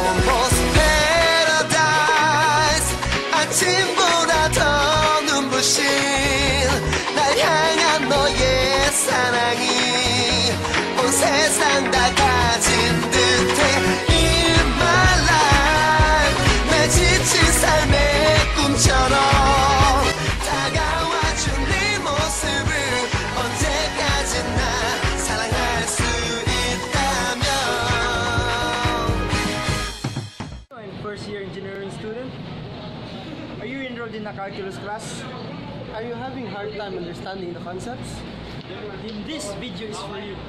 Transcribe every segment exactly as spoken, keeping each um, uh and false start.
almost paradise. 아침보다 더 눈부신 날 향한 너의 사랑이 온 세상 다 가진 듯해. In my life 내 지친 삶의 꿈처럼 다가와준 네 모습을 언제까지나 사랑할 수 있다면. I'm first year engineering student. Are you enrolled in a calculus class? Are you having hard time understanding the concepts? Then this video is for you.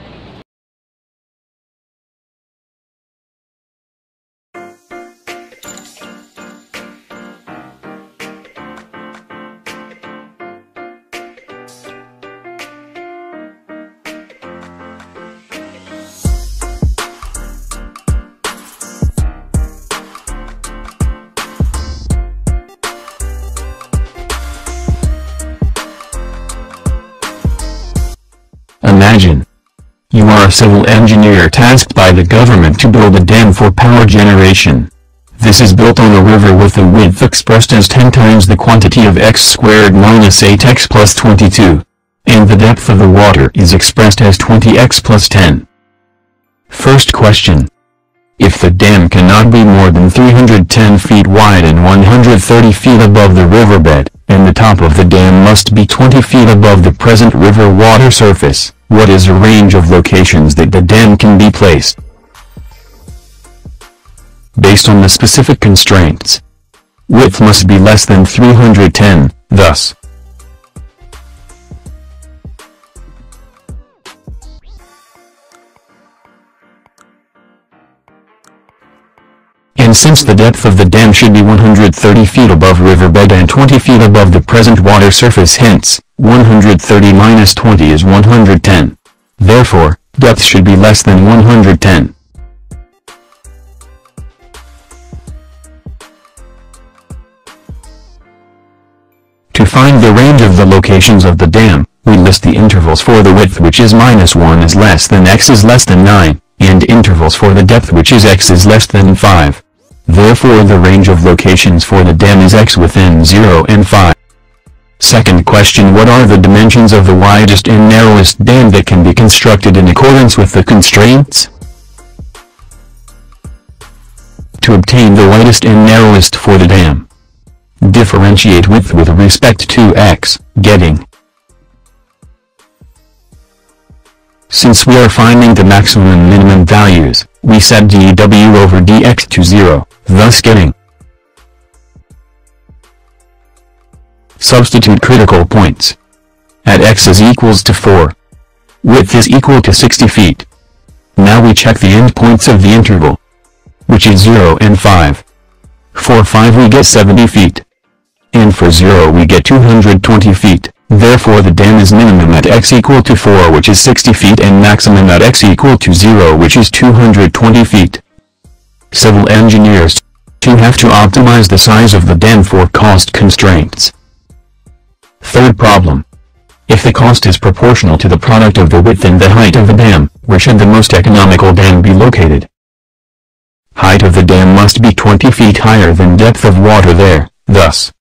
Imagine. You are a civil engineer tasked by the government to build a dam for power generation. This is built on a river with a width expressed as ten times the quantity of x squared minus eight x plus twenty-two. And the depth of the water is expressed as twenty x plus ten. First question. If the dam cannot be more than three hundred ten feet wide and one hundred thirty feet above the riverbed, and the top of the dam must be twenty feet above the present river water surface, what is a range of locations that the dam can be placed? Based on the specific constraints, width must be less than three hundred ten, thus, and since the depth of the dam should be one hundred thirty feet above riverbed and twenty feet above the present water surface, hence, one hundred thirty minus twenty is one hundred ten. Therefore, depth should be less than one hundred ten. To find the range of the locations of the dam, we list the intervals for the width, which is minus one is less than x is less than nine, and intervals for the depth, which is x is less than five. Therefore the range of locations for the dam is x within zero and five. Second question. What are the dimensions of the widest and narrowest dam that can be constructed in accordance with the constraints? To obtain the widest and narrowest for the dam, differentiate width with respect to x, getting. Since we are finding the maximum and minimum values, we set dw over dx to zero, thus getting. Substitute critical points. At x is equals to four. Width is equal to sixty feet. Now we check the endpoints of the interval, which is zero and five. For five we get seventy feet. And for zero we get two hundred twenty feet. Therefore the dam is minimum at x equal to four, which is sixty feet, and maximum at x equal to zero, which is two hundred twenty feet. Civil engineers too have to optimize the size of the dam for cost constraints. Third problem. If the cost is proportional to the product of the width and the height of the dam, where should the most economical dam be located? Height of the dam must be twenty feet higher than depth of water there, thus.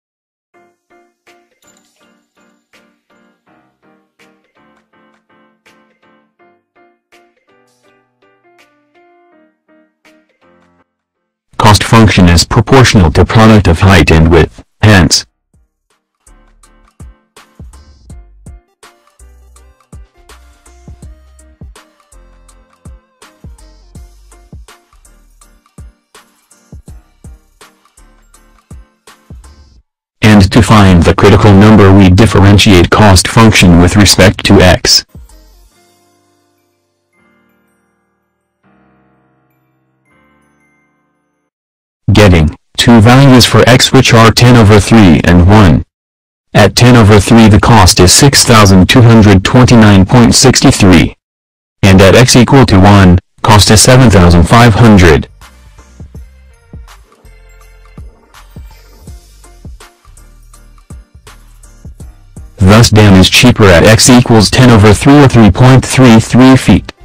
Cost function is proportional to product of height and width, hence. And to find the critical number we differentiate cost function with respect to x. Getting two values for x, which are ten over three and one. At ten over three the cost is six thousand two hundred twenty-nine point six three. And at x equal to one, cost is seven thousand five hundred. Thus dam is cheaper at x equals ten over three or three point three three feet.